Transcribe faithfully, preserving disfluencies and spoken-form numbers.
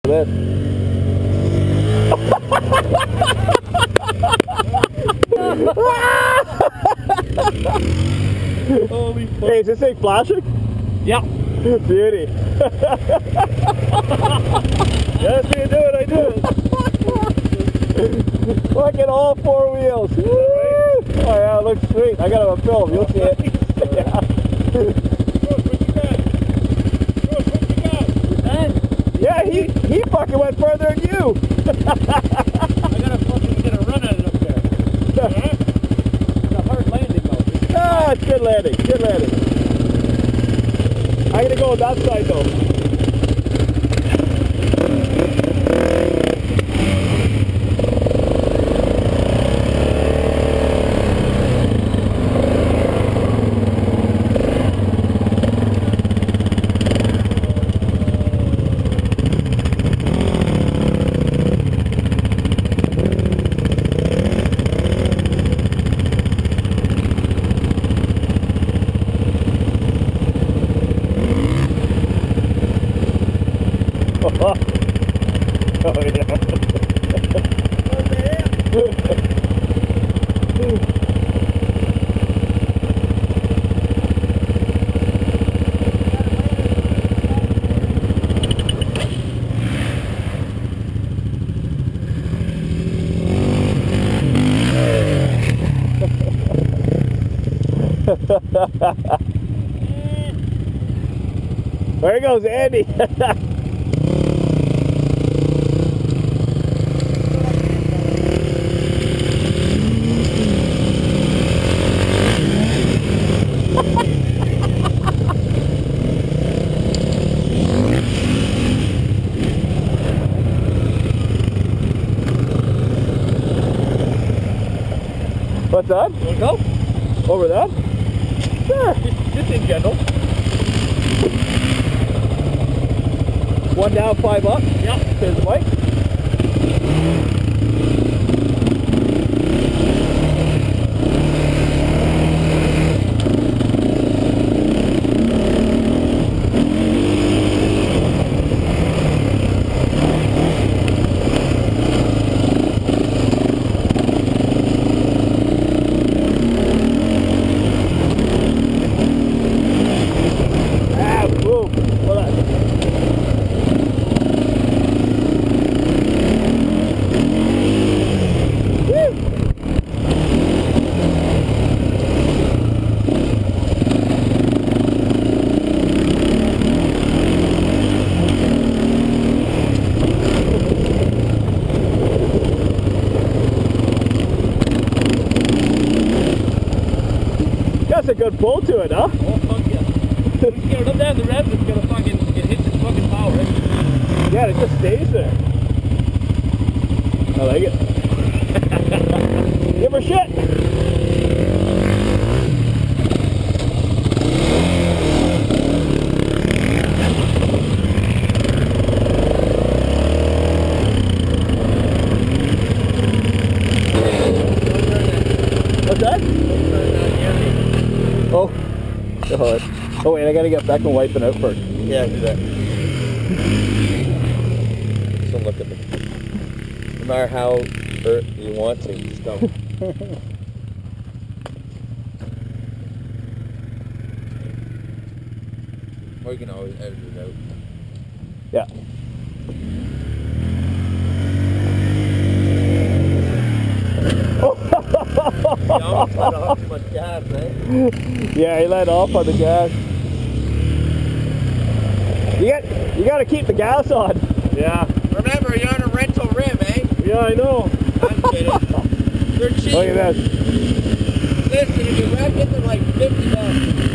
This. Holy fuck. Hey, is this thing flashing? Yeah. Beauty. Yes, you do it, I do it. Look at all four wheels. Woo! Oh yeah, it looks sweet. I got it on film, you'll see it. Yeah. Yeah, he, he fucking went further than you. I gotta fucking get a run at it up there. Alright? It's a hard landing though. Ah, it's good landing, good landing. I'm gonna go on that side though. Oh, yeah. There goes Andy. What's that? You wanna go? Over that? Sure. Just, just in general. One down, five up? Yeah. There's the bike. That's a good pull to it, huh? Oh, fuck yeah. We can get it up down the rev, it's gonna fucking, it hits its fucking power. Yeah, it just stays there. I like it. Give her shit. What's that? Oh. Oh, oh wait, I gotta get Beckman wiping out first. Yeah, do that. Just don't look at me. No matter how hurt you want to, just don't. Or you can always edit it out. Yeah. You almost let off too much gas, eh? Yeah, he let off on the gas. You got, you got to keep the gas on. Yeah. Remember, you're on a rental rim, eh? Yeah, I know. I'm kidding. They're cheap. Look at this. Listen, if you wreck it, they're like fifty bucks.